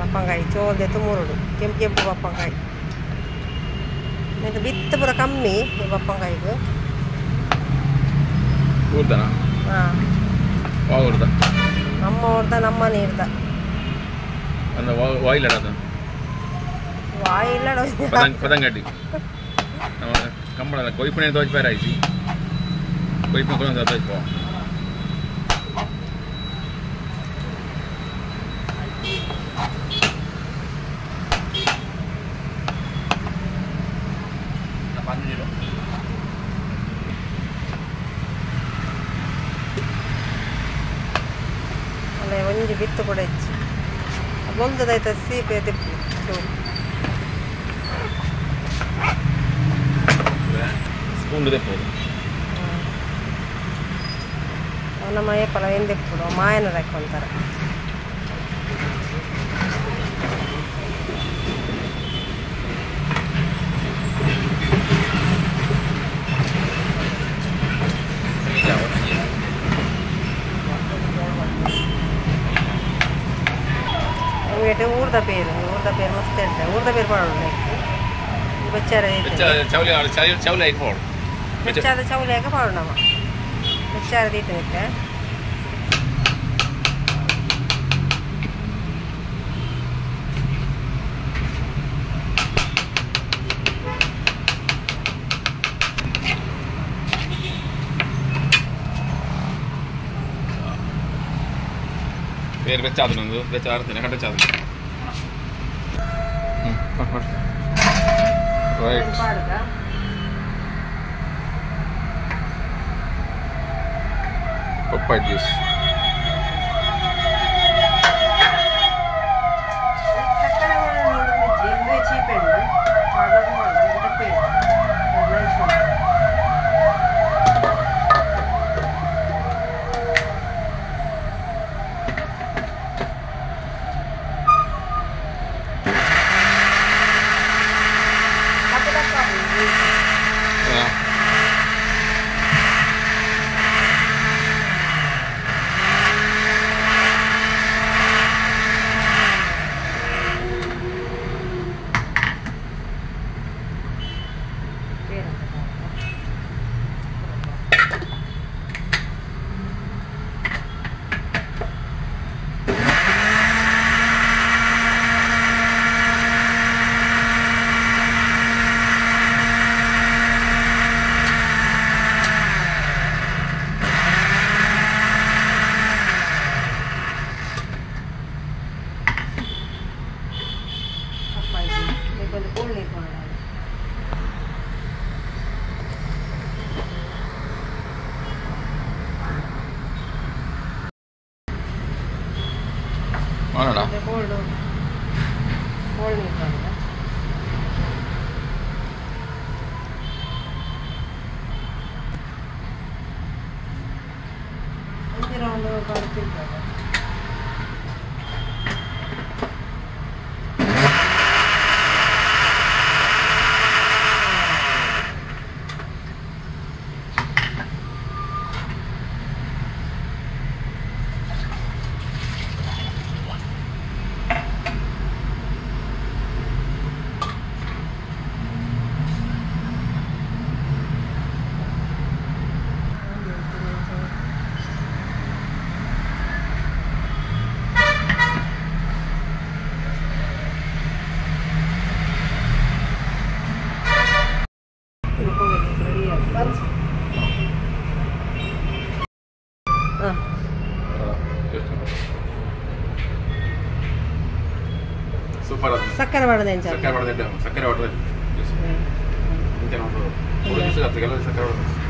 ಪಪ್ಪಂಕಾಯಿ ಚೋಲ್ದೆ ತುಮುರುಡು ಕೆಂಪು ಕೆಂಪು ಪಪ್ಪಂಕಾಯಿ ಇದು ಬಿತ್ತು ಪೂರ ಕಮ್ಮಿ ಈ ಪಪ್ಪಂಕಾಯಿಗೂ ಹಾಂ ನಮ್ಮ ಊರ್ದ ನಮ್ಮನೆ ಇರ್ದ ವಾಯಿಲ್ ಪದಂಗಡ್ಡಿ ಕಂಬಳ ಕೊಯ್ಪಣೆ ತೋಚ್ಪಾರಾಯ್ಸಿ ಕೊಯ್ಪಣೆ ತೋಚ್ಪೋ ಅಲ್ಲೇ ಒಂಜಿ ಬಿತ್ತು ಕೂಡ ಹೆಚ್ಚು ಬೊಲ್ದದಾಯ್ತ ಸೀಪೆ ತಿಪ್ಪು ಸ್ಪೂನ್ ತೆಪ್ಪೋದು ನಮ್ಮ ಏಪಲ ಎಂದೆಪ್ಪುಡು ಮಾಯನ ಹಾಕೊಂತಾರೆ ಊರ್ದ ಪೇರು ಮಸ್ತ್ ಹೇಳ್ತೆ ಊರ್ದ ಪೇರು ಮಾಡೋಣ ಬೆಚ್ಚಾದ ಚೌಲಿಯಾಗ ಮಾಡೋಣ ಬೆಚ್ಚಾದ ಈತನಿಕ್ಕೆ ಬೇರೆ ಬೆಚ್ಚಾದ ಒಂದು ಬೆಚ್ಚ ಆಡ್ತೇನೆ ಕಡೆ ಚಾದ ರೈಟ್ ಪಪ್ಪಾಯ ಜ್ಯೂಸ್ ಸಕ್ಕರೆ ಮಾಡೋದೇನು ಸಕ್ಕರೆ ಮಾಡೋದೇ ಸಕ್ಕರೆ ಹೊಡೆದ ಸಕ್ಕರೆ